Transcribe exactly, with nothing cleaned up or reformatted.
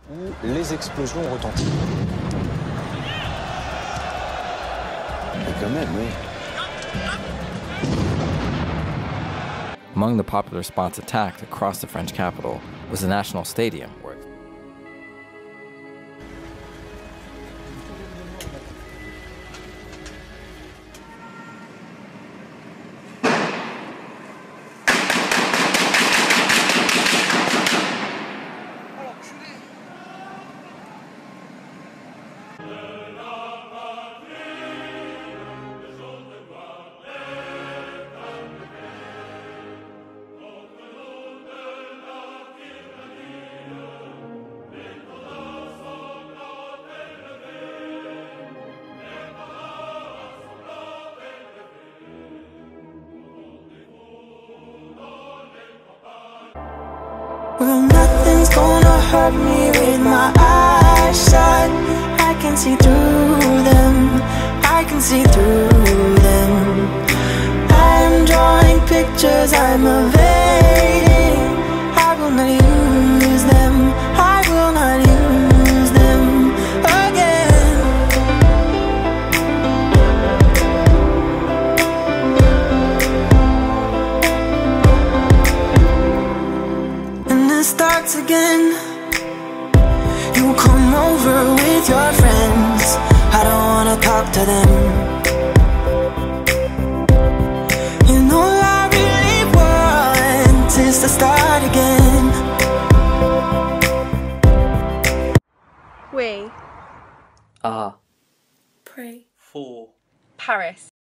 où les explosions ont retenti. Mais quand même, oui. Among the popular spots attacked across the French capital was the National Stadium, where well, nothing's gonna hurt me with my eyes shut. I can see through them, I can see through them. I'm drawing pictures, I'm evading. I will not use them, I will not use them again. And it starts again. You come over with your friends, I don't wanna talk to them. You know I really want is to start again. We are pray for Paris.